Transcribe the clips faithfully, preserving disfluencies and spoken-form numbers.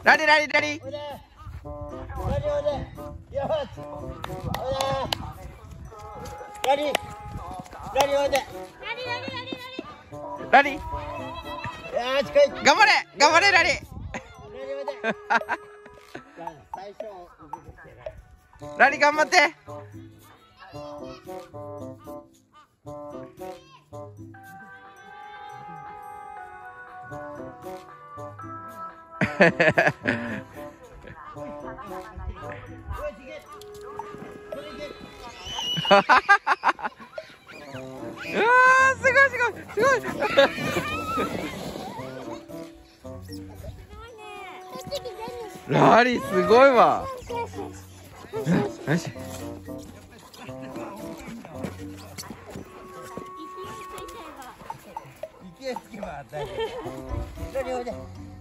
ラリラリラリ。 おいで。ラリおいで。よし。おいで。ラリ。ラリおいで。 ラリラリラリラリ。 よし、来い。 頑張れ頑張れラリ。 ラリおいで。最初。 ラリ頑張って。うわー、すごいすごいすごい。ラリすごいわ。よし。 勢いつけば大丈夫。ラリおいで。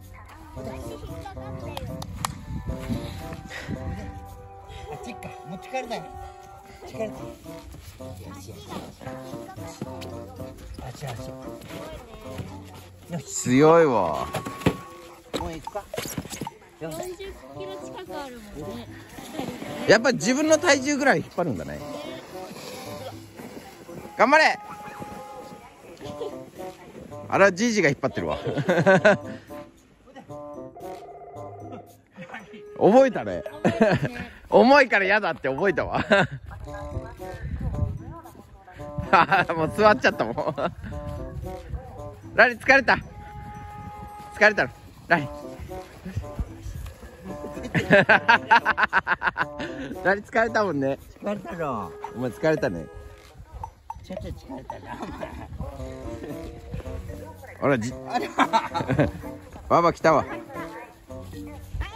あっちか、持ち帰るだよ。持ち帰る。よしよし。あっちあっち。よし。 強いわ。 もう行くか。 よんじゅっキロ近くあるもんね。 やっぱ自分の体重ぐらい引っ張るんだね。頑張れ。あら、じいじが引っ張ってるわ。覚えたね。重いから嫌だって覚えたわ。もう座っちゃったもん。ラリ疲れた。疲れたの。ラリ。ラリ疲れたもんね。 疲れたろ。 お前疲れたね。 ちょっと疲れたな。 あらじ。ババ来たわ。